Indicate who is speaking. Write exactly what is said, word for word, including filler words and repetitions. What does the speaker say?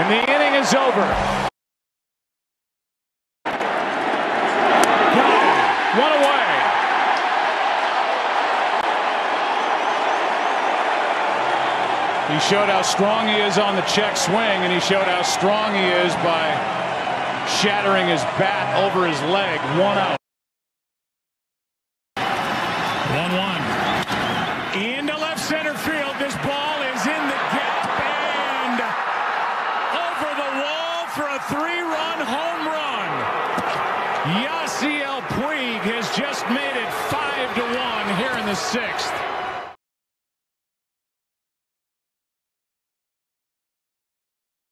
Speaker 1: And the inning is over. Got him. One away. He showed how strong he is on the check swing, and he showed how strong he is by shattering his bat over his leg. One out. one one. Into left center field. This ball is in the gap and over the wall for a three-run home run. Yasiel Puig has just made it five to one here in the sixth.